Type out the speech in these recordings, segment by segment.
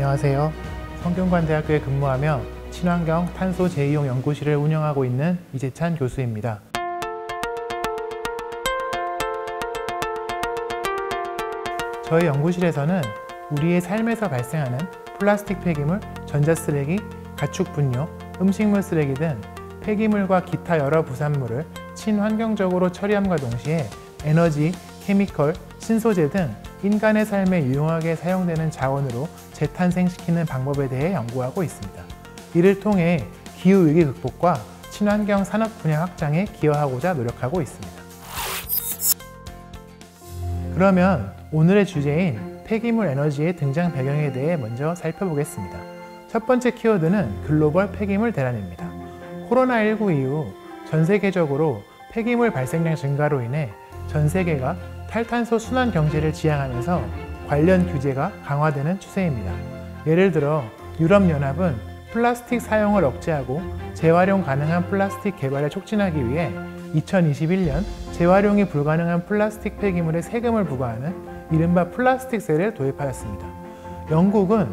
안녕하세요. 성균관대학교에 근무하며 친환경 탄소 재이용 연구실을 운영하고 있는 이재찬 교수입니다. 저희 연구실에서는 우리의 삶에서 발생하는 플라스틱 폐기물, 전자쓰레기, 가축 분뇨, 음식물 쓰레기 등 폐기물과 기타 여러 부산물을 친환경적으로 처리함과 동시에 에너지, 케미컬, 신소재 등 인간의 삶에 유용하게 사용되는 자원으로 재탄생시키는 방법에 대해 연구하고 있습니다. 이를 통해 기후위기 극복과 친환경 산업 분야 확장에 기여하고자 노력하고 있습니다. 그러면 오늘의 주제인 폐기물 에너지의 등장 배경에 대해 먼저 살펴보겠습니다. 첫 번째 키워드는 글로벌 폐기물 대란입니다. 코로나19 이후 전 세계적으로 폐기물 발생량 증가로 인해 전 세계가 탈탄소 순환 경제를 지향하면서 관련 규제가 강화되는 추세입니다. 예를 들어 유럽연합은 플라스틱 사용을 억제하고 재활용 가능한 플라스틱 개발을 촉진하기 위해 2021년 재활용이 불가능한 플라스틱 폐기물에 세금을 부과하는 이른바 플라스틱세를 도입하였습니다. 영국은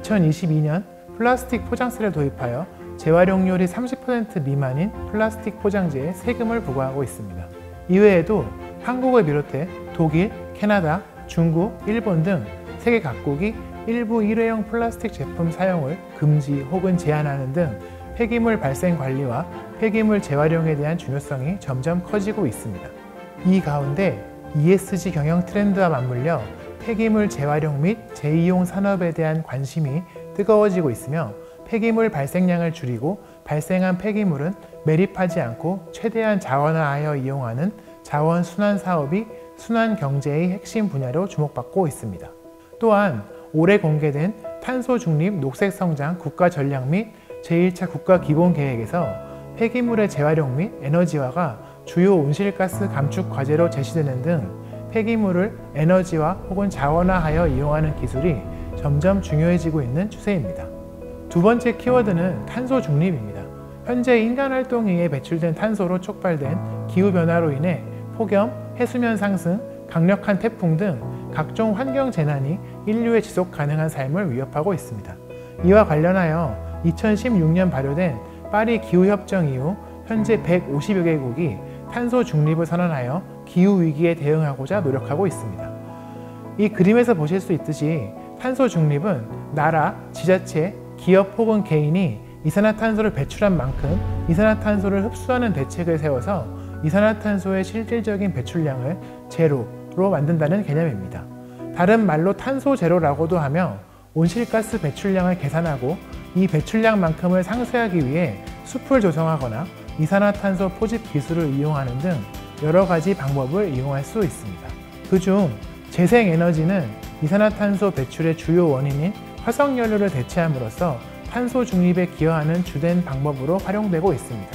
2022년 플라스틱 포장세를 도입하여 재활용률이 30% 미만인 플라스틱 포장재에 세금을 부과하고 있습니다. 이외에도 한국을 비롯해 독일, 캐나다, 중국, 일본 등 세계 각국이 일부 일회용 플라스틱 제품 사용을 금지 혹은 제한하는 등 폐기물 발생 관리와 폐기물 재활용에 대한 중요성이 점점 커지고 있습니다. 이 가운데 ESG 경영 트렌드와 맞물려 폐기물 재활용 및 재이용 산업에 대한 관심이 뜨거워지고 있으며 폐기물 발생량을 줄이고 발생한 폐기물은 매립하지 않고 최대한 자원화하여 이용하는 자원 순환 사업이 순환 경제의 핵심 분야로 주목받고 있습니다. 또한 올해 공개된 탄소 중립 녹색 성장 국가 전략 및 제1차 국가 기본 계획에서 폐기물의 재활용 및 에너지화가 주요 온실가스 감축 과제로 제시되는 등 폐기물을 에너지화 혹은 자원화하여 이용하는 기술이 점점 중요해지고 있는 추세입니다. 두 번째 키워드는 탄소 중립입니다. 현재 인간 활동에 의해 배출된 탄소로 촉발된 기후변화로 인해 폭염, 해수면 상승, 강력한 태풍 등 각종 환경 재난이 인류의 지속 가능한 삶을 위협하고 있습니다. 이와 관련하여 2016년 발효된 파리 기후협정 이후 현재 150여 개국이 탄소 중립을 선언하여 기후위기에 대응하고자 노력하고 있습니다. 이 그림에서 보실 수 있듯이 탄소 중립은 나라, 지자체, 기업 혹은 개인이 이산화탄소를 배출한 만큼 이산화탄소를 흡수하는 대책을 세워서 이산화탄소의 실질적인 배출량을 제로로 만든다는 개념입니다. 다른 말로 탄소 제로라고도 하며 온실가스 배출량을 계산하고 이 배출량만큼을 상쇄하기 위해 숲을 조성하거나 이산화탄소 포집 기술을 이용하는 등 여러 가지 방법을 이용할 수 있습니다. 그중 재생에너지는 이산화탄소 배출의 주요 원인인 화석연료를 대체함으로써 탄소 중립에 기여하는 주된 방법으로 활용되고 있습니다.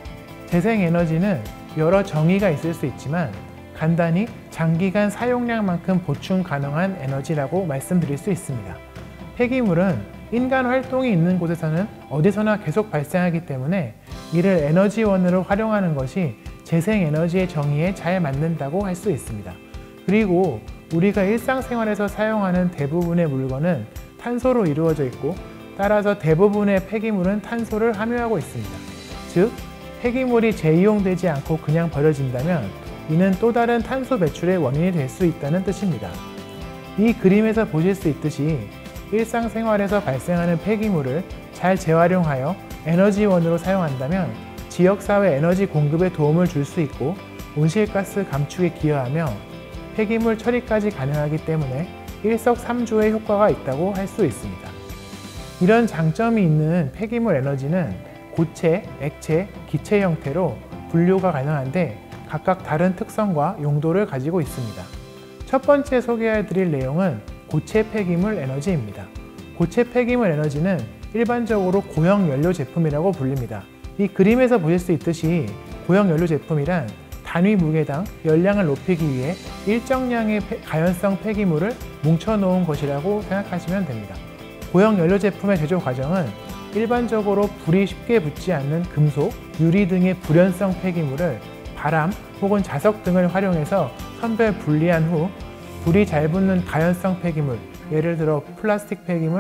재생에너지는 여러 정의가 있을 수 있지만 간단히 장기간 사용량만큼 보충 가능한 에너지라고 말씀드릴 수 있습니다. 폐기물은 인간 활동이 있는 곳에서는 어디서나 계속 발생하기 때문에 이를 에너지원으로 활용하는 것이 재생에너지의 정의에 잘 맞는다고 할 수 있습니다. 그리고 우리가 일상생활에서 사용하는 대부분의 물건은 탄소로 이루어져 있고 따라서 대부분의 폐기물은 탄소를 함유하고 있습니다. 즉, 폐기물이 재이용되지 않고 그냥 버려진다면 이는 또 다른 탄소 배출의 원인이 될 수 있다는 뜻입니다. 이 그림에서 보실 수 있듯이 일상생활에서 발생하는 폐기물을 잘 재활용하여 에너지원으로 사용한다면 지역사회 에너지 공급에 도움을 줄 수 있고 온실가스 감축에 기여하며 폐기물 처리까지 가능하기 때문에 일석삼조의 효과가 있다고 할 수 있습니다. 이런 장점이 있는 폐기물 에너지는 고체, 액체, 기체 형태로 분류가 가능한데 각각 다른 특성과 용도를 가지고 있습니다. 첫 번째 소개해드릴 내용은 고체 폐기물 에너지입니다. 고체 폐기물 에너지는 일반적으로 고형 연료 제품이라고 불립니다. 이 그림에서 보실 수 있듯이 고형 연료 제품이란 단위 무게당 열량을 높이기 위해 일정량의 가연성 폐기물을 뭉쳐놓은 것이라고 생각하시면 됩니다. 고형 연료 제품의 제조 과정은 일반적으로 불이 쉽게 붙지 않는 금속, 유리 등의 불연성 폐기물을 바람 혹은 자석 등을 활용해서 선별 분리한 후 불이 잘 붙는 가연성 폐기물, 예를 들어 플라스틱 폐기물,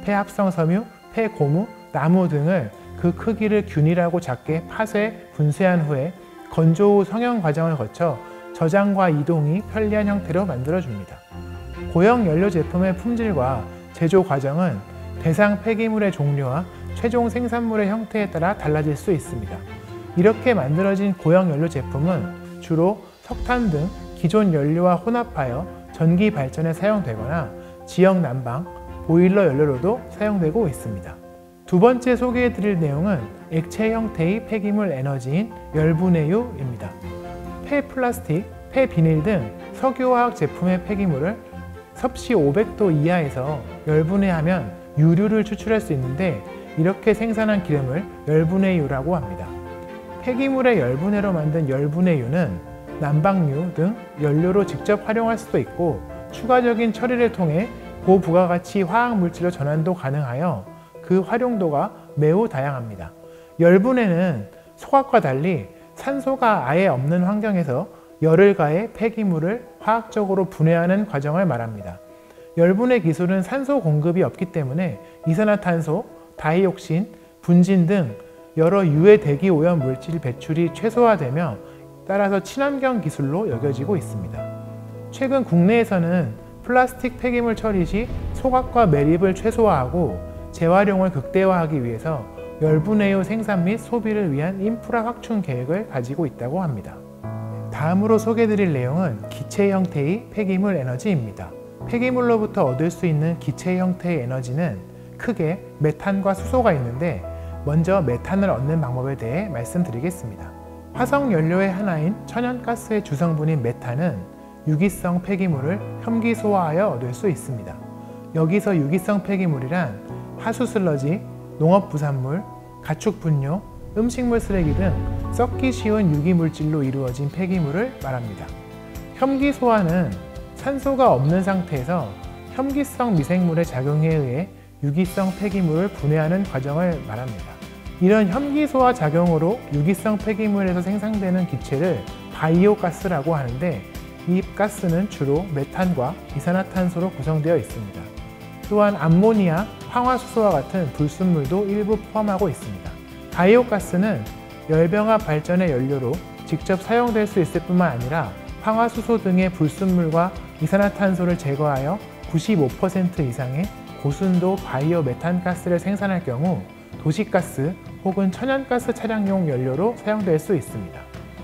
폐합성 섬유, 폐고무, 나무 등을 그 크기를 균일하고 작게 파쇄, 분쇄한 후에 건조 후 성형 과정을 거쳐 저장과 이동이 편리한 형태로 만들어줍니다. 고형 연료 제품의 품질과 제조 과정은 대상 폐기물의 종류와 최종 생산물의 형태에 따라 달라질 수 있습니다. 이렇게 만들어진 고형 연료 제품은 주로 석탄 등 기존 연료와 혼합하여 전기 발전에 사용되거나 지역 난방, 보일러 연료로도 사용되고 있습니다. 두 번째 소개해드릴 내용은 액체 형태의 폐기물 에너지인 열분해유입니다. 폐플라스틱, 폐비닐 등 석유화학 제품의 폐기물을 섭씨 500도 이하에서 열분해하면 유류를 추출할 수 있는데 이렇게 생산한 기름을 열분해유라고 합니다. 폐기물의 열분해로 만든 열분해유는 난방유 등 연료로 직접 활용할 수도 있고 추가적인 처리를 통해 고부가가치 화학물질로 전환도 가능하여 그 활용도가 매우 다양합니다. 열분해는 소각과 달리 산소가 아예 없는 환경에서 열을 가해 폐기물을 화학적으로 분해하는 과정을 말합니다. 열분해 기술은 산소 공급이 없기 때문에 이산화탄소, 다이옥신, 분진 등 여러 유해 대기 오염 물질 배출이 최소화되며 따라서 친환경 기술로 여겨지고 있습니다. 최근 국내에서는 플라스틱 폐기물 처리 시 소각과 매립을 최소화하고 재활용을 극대화하기 위해서 열분해유 생산 및 소비를 위한 인프라 확충 계획을 가지고 있다고 합니다. 다음으로 소개해드릴 내용은 기체 형태의 폐기물 에너지입니다. 폐기물로부터 얻을 수 있는 기체 형태의 에너지는 크게 메탄과 수소가 있는데 먼저 메탄을 얻는 방법에 대해 말씀드리겠습니다. 화석연료의 하나인 천연가스의 주성분인 메탄은 유기성 폐기물을 혐기소화하여 얻을 수 있습니다. 여기서 유기성 폐기물이란 하수 슬러지, 농업부산물, 가축분뇨, 음식물 쓰레기 등 썩기 쉬운 유기물질로 이루어진 폐기물을 말합니다. 혐기소화는 산소가 없는 상태에서 혐기성 미생물의 작용에 의해 유기성 폐기물을 분해하는 과정을 말합니다. 이런 혐기소화 작용으로 유기성 폐기물에서 생산되는 기체를 바이오가스라고 하는데 이 가스는 주로 메탄과 이산화탄소로 구성되어 있습니다. 또한 암모니아, 황화수소와 같은 불순물도 일부 포함하고 있습니다. 바이오가스는 열병합 발전의 연료로 직접 사용될 수 있을 뿐만 아니라 황화수소 등의 불순물과 이산화탄소를 제거하여 95% 이상의 고순도 바이오 메탄가스를 생산할 경우 도시가스 혹은 천연가스 차량용 연료로 사용될 수 있습니다.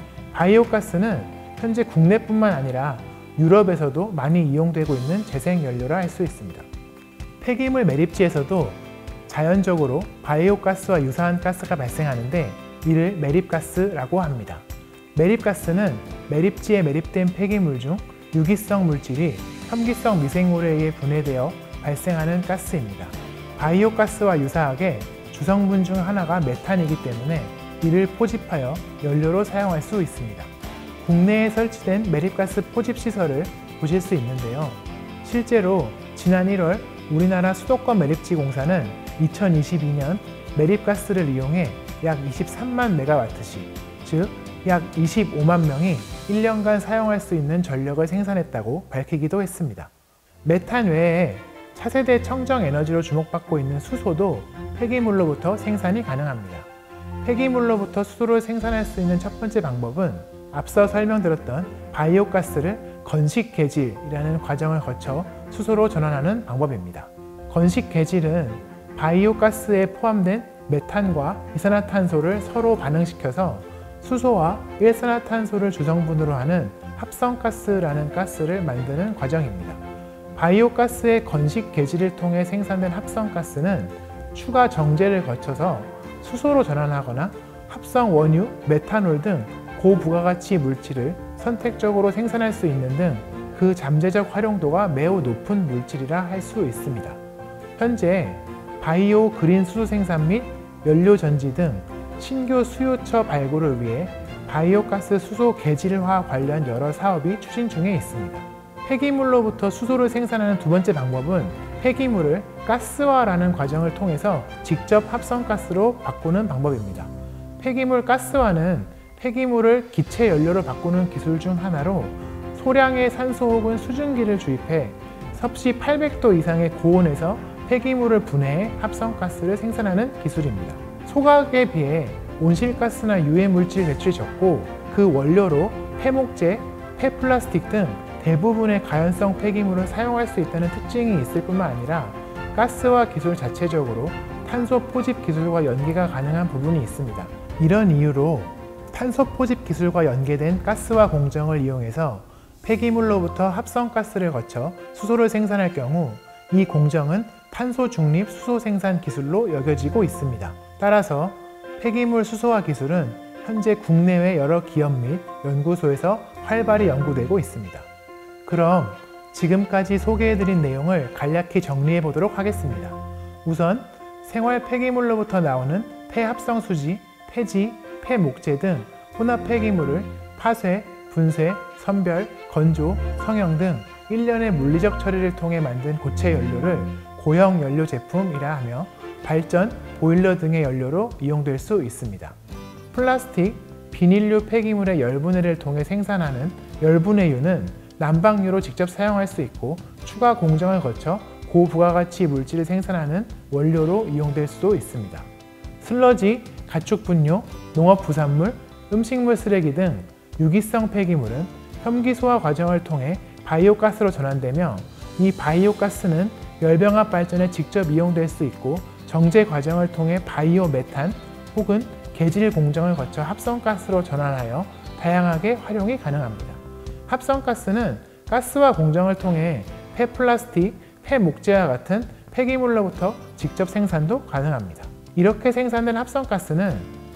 바이오가스는 현재 국내뿐만 아니라 유럽에서도 많이 이용되고 있는 재생연료라 할 수 있습니다. 폐기물 매립지에서도 자연적으로 바이오가스와 유사한 가스가 발생하는데 이를 매립가스라고 합니다. 매립가스는 매립지에 매립된 폐기물 중 유기성 물질이 혐기성 미생물에 의해 분해되어 발생하는 가스입니다. 바이오가스와 유사하게 주성분 중 하나가 메탄이기 때문에 이를 포집하여 연료로 사용할 수 있습니다. 국내에 설치된 매립가스 포집 시설을 보실 수 있는데요. 실제로 지난 1월 우리나라 수도권 매립지 공사는 2022년 매립가스를 이용해 약 23만 메가와트시, 즉 약 25만 명이 1년간 사용할 수 있는 전력을 생산했다고 밝히기도 했습니다. 메탄 외에 차세대 청정 에너지로 주목받고 있는 수소도 폐기물로부터 생산이 가능합니다. 폐기물로부터 수소를 생산할 수 있는 첫 번째 방법은 앞서 설명드렸던 바이오가스를 건식개질이라는 과정을 거쳐 수소로 전환하는 방법입니다. 건식개질은 바이오가스에 포함된 메탄과 이산화탄소를 서로 반응시켜서 수소와 일산화탄소를 주성분으로 하는 합성가스라는 가스를 만드는 과정입니다. 바이오가스의 건식개질을 통해 생산된 합성가스는 추가 정제를 거쳐서 수소로 전환하거나 합성 원유, 메탄올 등 고부가가치 물질을 선택적으로 생산할 수 있는 등 그 잠재적 활용도가 매우 높은 물질이라 할 수 있습니다. 현재 바이오 그린 수소 생산 및 연료 전지 등 신규 수요처 발굴을 위해 바이오가스 수소 개질화 관련 여러 사업이 추진 중에 있습니다. 폐기물로부터 수소를 생산하는 두 번째 방법은 폐기물을 가스화라는 과정을 통해서 직접 합성가스로 바꾸는 방법입니다. 폐기물 가스화는 폐기물을 기체 연료로 바꾸는 기술 중 하나로 소량의 산소 혹은 수증기를 주입해 섭씨 800도 이상의 고온에서 폐기물을 분해해 합성가스를 생산하는 기술입니다. 소각에 비해 온실가스나 유해물질 배출이 적고 그 원료로 폐목재, 폐플라스틱 등 대부분의 가연성 폐기물을 사용할 수 있다는 특징이 있을 뿐만 아니라 가스화 기술 자체적으로 탄소 포집 기술과 연계가 가능한 부분이 있습니다. 이런 이유로 탄소 포집 기술과 연계된 가스화 공정을 이용해서 폐기물로부터 합성가스를 거쳐 수소를 생산할 경우 이 공정은 탄소 중립 수소 생산 기술로 여겨지고 있습니다. 따라서 폐기물 수소화 기술은 현재 국내외 여러 기업 및 연구소에서 활발히 연구되고 있습니다. 그럼 지금까지 소개해드린 내용을 간략히 정리해 보도록 하겠습니다. 우선 생활 폐기물로부터 나오는 폐합성수지, 폐지, 폐목재 등 혼합 폐기물을 파쇄, 분쇄, 선별, 건조, 성형 등 일련의 물리적 처리를 통해 만든 고체 연료를 고형 연료 제품이라 하며 발전, 보일러 등의 연료로 이용될 수 있습니다. 플라스틱, 비닐류 폐기물의 열분해를 통해 생산하는 열분해유는 난방유로 직접 사용할 수 있고 추가 공정을 거쳐 고부가가치 물질을 생산하는 원료로 이용될 수도 있습니다. 슬러지, 가축분뇨, 농업부산물, 음식물 쓰레기 등 유기성 폐기물은 혐기 소화 과정을 통해 바이오가스로 전환되며 이 바이오가스는 열병합 발전에 직접 이용될 수 있고 정제 과정을 통해 바이오메탄 혹은 계질 공정을 거쳐 합성가스로 전환하여 다양하게 활용이 가능합니다. 합성가스는 가스화 공정을 통해 폐플라스틱, 폐목재와 같은 폐기물로부터 직접 생산도 가능합니다. 이렇게 생산된 합성가스는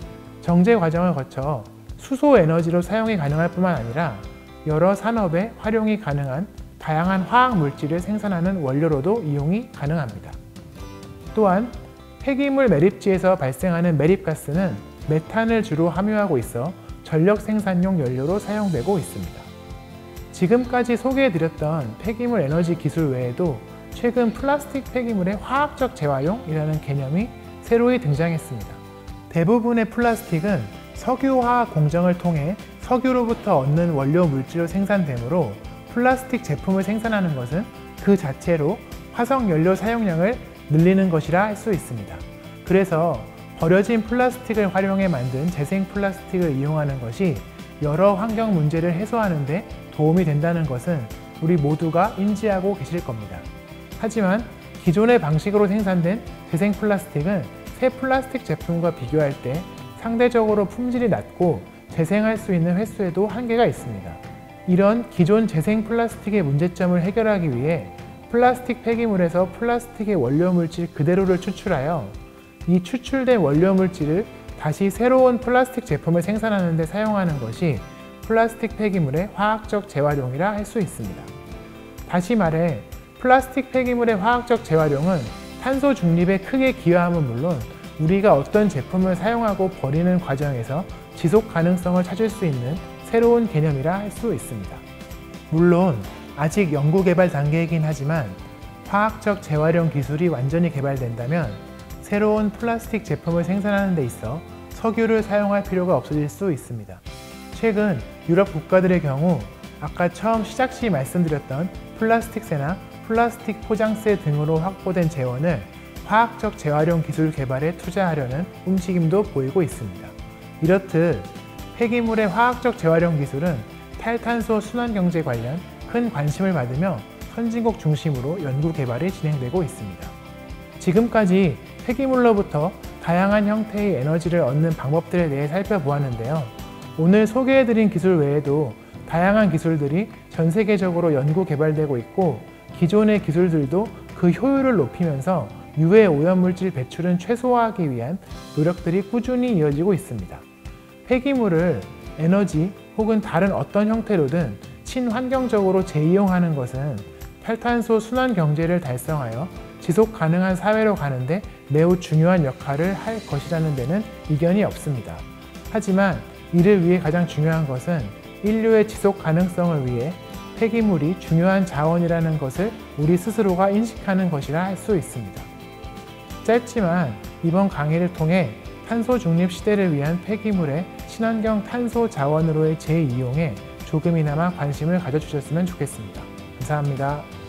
정제 과정을 거쳐 수소 에너지로 사용이 가능할 뿐만 아니라 여러 산업에 활용이 가능한 다양한 화학 물질을 생산하는 원료로도 이용이 가능합니다. 또한 폐기물 매립지에서 발생하는 매립가스는 메탄을 주로 함유하고 있어 전력 생산용 연료로 사용되고 있습니다. 지금까지 소개해드렸던 폐기물 에너지 기술 외에도 최근 플라스틱 폐기물의 화학적 재활용이라는 개념이 새로이 등장했습니다. 대부분의 플라스틱은 석유화학 공정을 통해 석유로부터 얻는 원료 물질로 생산되므로 플라스틱 제품을 생산하는 것은 그 자체로 화석 연료 사용량을 늘리는 것이라 할 수 있습니다. 그래서 버려진 플라스틱을 활용해 만든 재생 플라스틱을 이용하는 것이 여러 환경 문제를 해소하는 데 도움이 된다는 것은 우리 모두가 인지하고 계실 겁니다. 하지만 기존의 방식으로 생산된 재생 플라스틱은 새 플라스틱 제품과 비교할 때 상대적으로 품질이 낮고 재생할 수 있는 횟수에도 한계가 있습니다. 이런 기존 재생 플라스틱의 문제점을 해결하기 위해 플라스틱 폐기물에서 플라스틱의 원료 물질 그대로를 추출하여 이 추출된 원료 물질을 다시 새로운 플라스틱 제품을 생산하는 데 사용하는 것이 플라스틱 폐기물의 화학적 재활용이라 할 수 있습니다. 다시 말해 플라스틱 폐기물의 화학적 재활용은 탄소 중립에 크게 기여함은 물론 우리가 어떤 제품을 사용하고 버리는 과정에서 지속 가능성을 찾을 수 있는 새로운 개념이라 할 수 있습니다. 물론 아직 연구 개발 단계이긴 하지만 화학적 재활용 기술이 완전히 개발된다면 새로운 플라스틱 제품을 생산하는 데 있어 석유를 사용할 필요가 없어질 수 있습니다. 최근 유럽 국가들의 경우 아까 처음 시작 시 말씀드렸던 플라스틱세나 플라스틱 포장세 등으로 확보된 재원을 화학적 재활용 기술 개발에 투자하려는 움직임도 보이고 있습니다. 이렇듯 폐기물의 화학적 재활용 기술은 탈탄소 순환경제 관련 큰 관심을 받으며 선진국 중심으로 연구 개발이 진행되고 있습니다. 지금까지 폐기물로부터 다양한 형태의 에너지를 얻는 방법들에 대해 살펴보았는데요. 오늘 소개해드린 기술 외에도 다양한 기술들이 전 세계적으로 연구 개발되고 있고 기존의 기술들도 그 효율을 높이면서 유해 오염물질 배출은 최소화하기 위한 노력들이 꾸준히 이어지고 있습니다. 폐기물을 에너지 혹은 다른 어떤 형태로든 친환경적으로 재이용하는 것은 탈탄소 순환 경제를 달성하여 지속 가능한 사회로 가는데 매우 중요한 역할을 할 것이라는 데는 이견이 없습니다. 하지만 이를 위해 가장 중요한 것은 인류의 지속 가능성을 위해 폐기물이 중요한 자원이라는 것을 우리 스스로가 인식하는 것이라 할 수 있습니다. 짧지만 이번 강의를 통해 탄소 중립 시대를 위한 폐기물의 친환경 탄소 자원으로의 재이용에 조금이나마 관심을 가져주셨으면 좋겠습니다. 감사합니다.